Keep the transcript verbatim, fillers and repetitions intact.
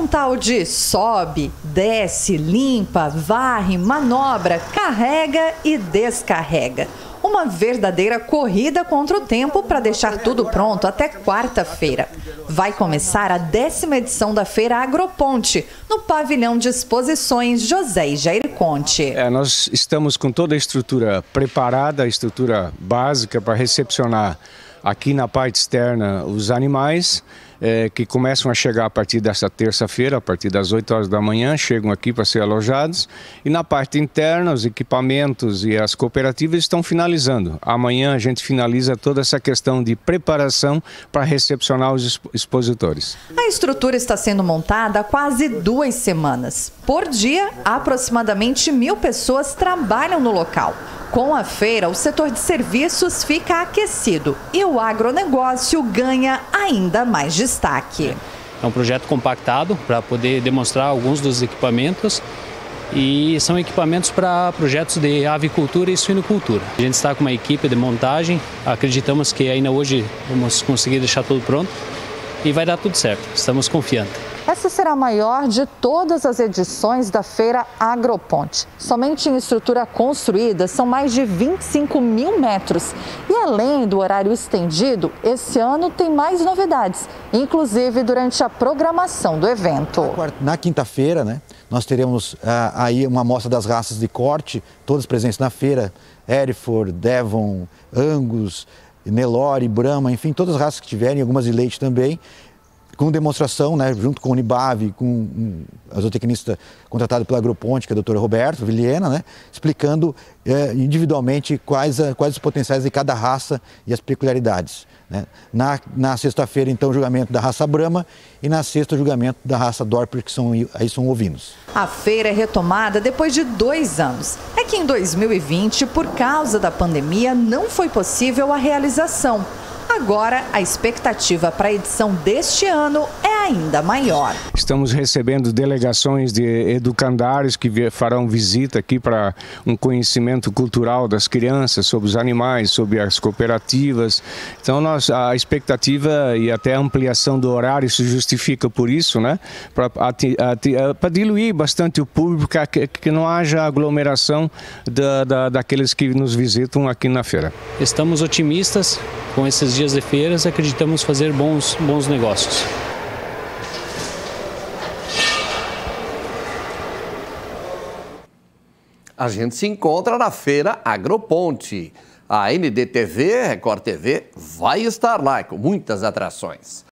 um tal de sobe, desce, limpa, varre, manobra, carrega e descarrega. Uma verdadeira corrida contra o tempo para deixar tudo pronto até quarta-feira. Vai começar a décima edição da Feira Agroponte, no pavilhão de exposições José e Jair Conte. É, nós estamos com toda a estrutura preparada, a estrutura básica para recepcionar aqui na parte externa os animais, é, que começam a chegar a partir desta terça-feira, a partir das oito horas da manhã, chegam aqui para ser alojados. E na parte interna, os equipamentos e as cooperativas estão finalizando. Amanhã a gente finaliza toda essa questão de preparação para recepcionar os expositores. A estrutura está sendo montada há quase duas semanas. Por dia, aproximadamente mil pessoas trabalham no local. Com a feira, o setor de serviços fica aquecido e o agronegócio ganha ainda mais destaque. É um projeto compactado para poder demonstrar alguns dos equipamentos e são equipamentos para projetos de avicultura e suinocultura. A gente está com uma equipe de montagem, acreditamos que ainda hoje vamos conseguir deixar tudo pronto e vai dar tudo certo, estamos confiantes. Essa será a maior de todas as edições da Feira Agroponte. Somente em estrutura construída são mais de vinte e cinco mil metros. E além do horário estendido, esse ano tem mais novidades, inclusive durante a programação do evento. Na quinta-feira, né, nós teremos ah, aí uma amostra das raças de corte, todas presentes na feira, Hereford, Devon, Angus, Nelore, Brahma, enfim, todas as raças que tiverem, algumas de leite também, com demonstração, né, junto com o Unibave, com um, a zootecnista contratada pela Agroponte, que é a doutora Roberto Vilhena, né, explicando eh, individualmente quais, a, quais os potenciais de cada raça e as peculiaridades. Né. Na, na sexta-feira, então, o julgamento da raça Brahma e na sexta, o julgamento da raça Dorper, que são, aí são ovinos. A feira é retomada depois de dois anos. É que em dois mil e vinte, por causa da pandemia, não foi possível a realização. Agora, a expectativa para a edição deste ano é ainda maior. Estamos recebendo delegações de educandários que farão visita aqui para um conhecimento cultural das crianças sobre os animais, sobre as cooperativas. Então, nós, a expectativa e até a ampliação do horário se justifica por isso, né? Para diluir bastante o público, que, que não haja aglomeração da, da, daqueles que nos visitam aqui na feira. Estamos otimistas com esses dias de feiras, acreditamos fazer bons, bons negócios. A gente se encontra na Feira Agroponte. A N D T V, Record T V, vai estar lá com muitas atrações.